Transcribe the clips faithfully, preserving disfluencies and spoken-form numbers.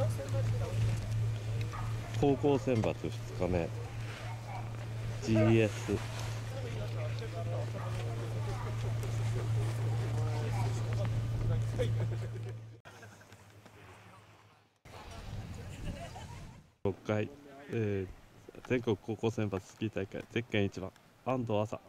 高校選抜ふつかめ ジーエス ろっかい、えー、全国高校選抜スキー大会ゼッケンいちばん安藤麻。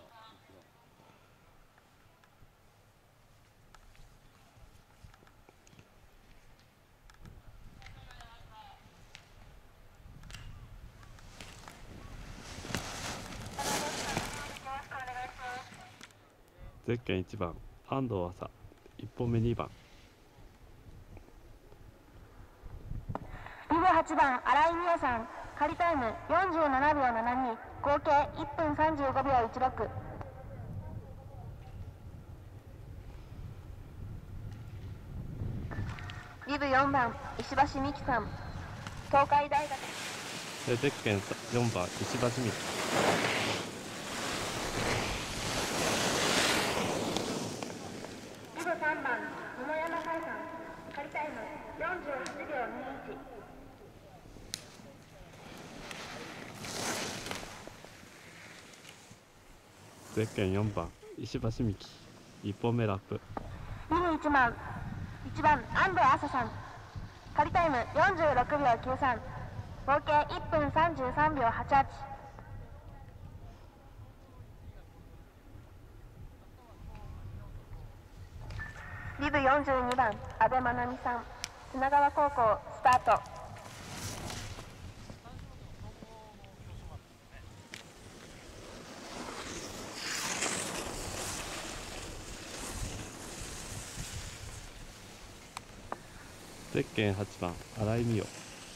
ゼッケンいちばん安藤麻、いっぽんめにばん。 リブはちばん新井美桜さん、仮タイムよんじゅうななびょうななに、合計いっぷんさんじゅうごびょういちろく。リブよんばん石橋美希さん、東海大学。 ゼッケンよんばん石橋美希。 リブさんばん桃山海さん、仮タイムよんじゅうはちびょうにじゅういち。 ゼッケンよんばん石橋美希、いっぽんめラップ。 リブいちばんいちばん安藤麻さん、仮タイムよんじゅうろくびょうきゅうさん、合計いっぷんさんじゅうさんびょうはちはち。リブよんじゅうにばん阿部真奈美さん、砂川高校スタート。 ゼッケンはちばん新井美桜。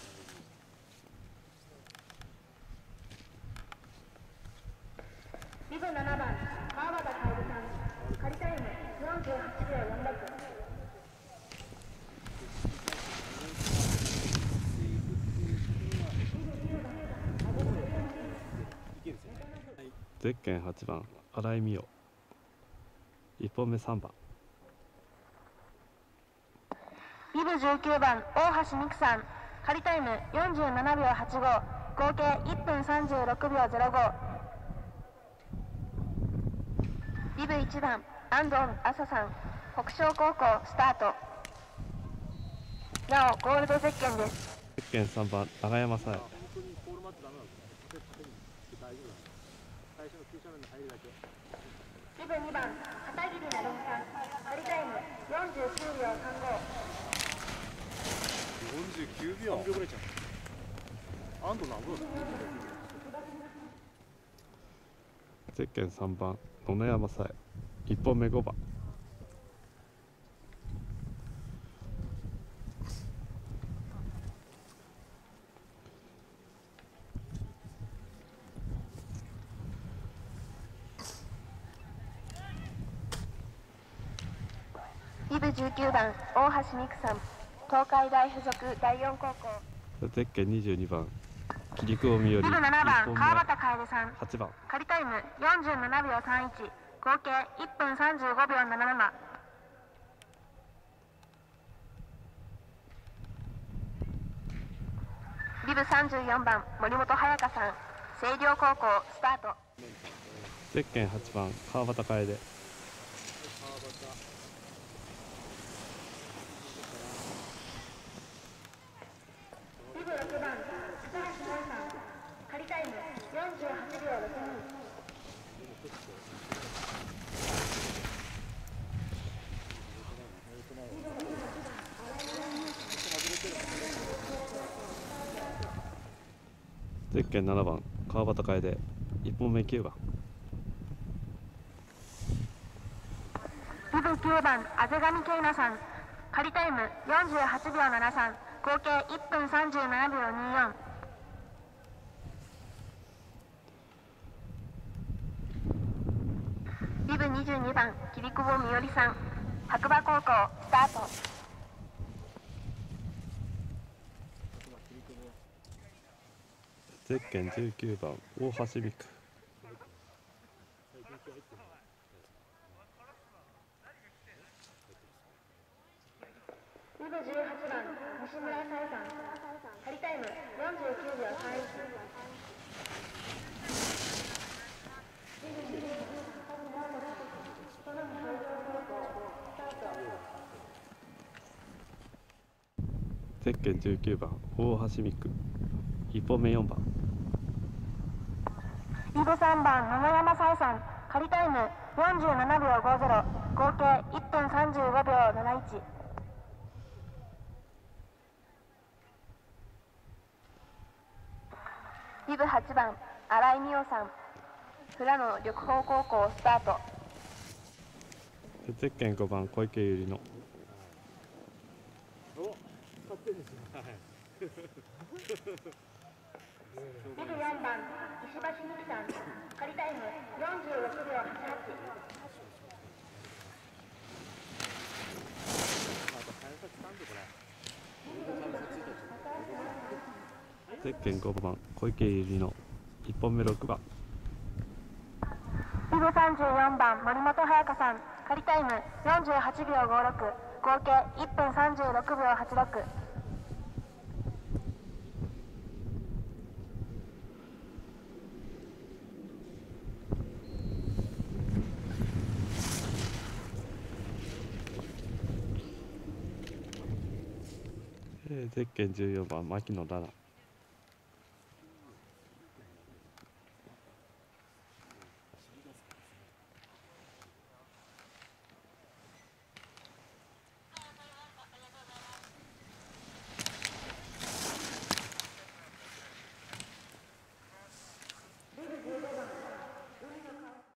リブななばん川端楓さん、仮タイムよんじゅうはちびょうよんろく。 ゼッケンはちばん新井美桜、いっぽんめさんばん。 リブじゅうきゅうばん大橋美久さん、仮タイムよんじゅうななびょうはちご、合計いっぷんさんじゅうろくびょうぜろご。リブいちばん安藤麻さん、北昇高校スタート。なおゴールドゼッケンです。 ゼッケンさんばん長山さえ。 リブにばん片桐成美さん、仮タイムよんじゅうきゅうびょうさんご。 よんじゅうきゅうびょう。何秒ぐらいちゃう。安藤何分？ ゼッケンさんばん野々山さえ、いっぽんめごばん。 リブじゅうきゅうばん大橋美久さん、東海大附属だいよん高校。 ゼッケンにじゅうにばん桐久保美織、 リブななばん川端楓さん、 はちばん。 仮タイムよんじゅうななびょうさんいち、合計いっぷんさんじゅうごびょうなななな。リブさんじゅうよんばん森本彩香さん、星稜高校スタート。 ゼッケンはちばん川端楓。 リブろくばん高橋真さん、仮タイムよんじゅうはちびょうろくに。 ゼッケンななばん川端楓、いっぽんめきゅうばん。 リブきゅうばん畔上慶奈さん、仮タイムよんじゅうはちびょうななさん、合計いっぷんさんじゅうななびょうにじゅうよん。リブにじゅうにばん桐久保美織さん、白馬高校スタート。 ゼッケンじゅうきゅうばん大橋美久。 リブじゅうはちば番西村沙絵さん、仮タイムよんじゅうきゅうびょうさんいち。 ゼッケンじゅうきゅうばん大橋美久、いっぽんめよんばん。 リブさんばん野々山沙絵さん、仮タイムよんじゅうななびょうごじゅう、合計いっぷんさんじゅうごびょうなないち。リブはちばん新井美桜さん、富良野緑豊高校スタート。 ゼッケンごばん小池百合のお、使ってるんですよ。はい。 リブよんばん石橋美希さん、仮タイムよんじゅうろくびょうはちじゅうはち。 ゼッケンごばん小池百合のいっぽんめろくばん。 リブさんじゅうよんばん森本彩香さん、仮タイムよんじゅうはちびょうごろく、合計いっぷんさんじゅうろくびょうはちろく。 ゼッケンじゅうよんばん牧野奈々、